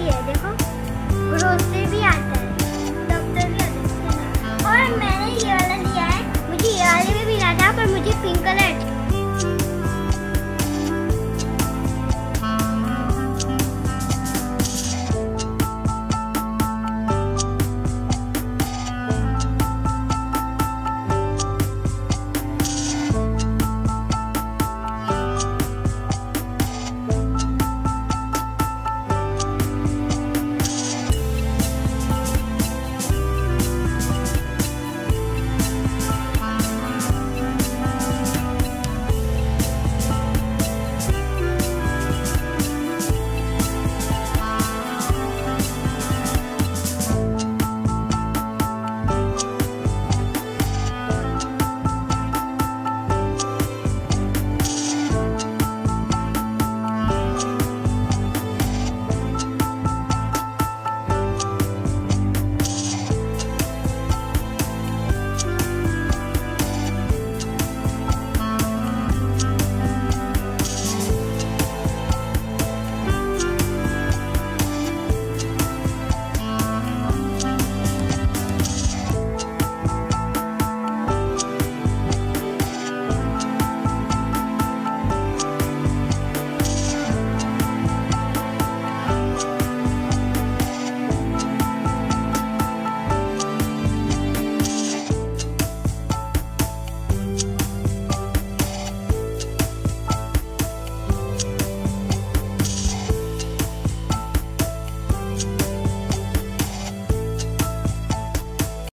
है, देखो ग्रोसरी भी आता है, डॉक्टर भी आता है। और मैंने ये वाला लिया है, मुझे ये वाले भी मिला था पर मुझे पिंक कलर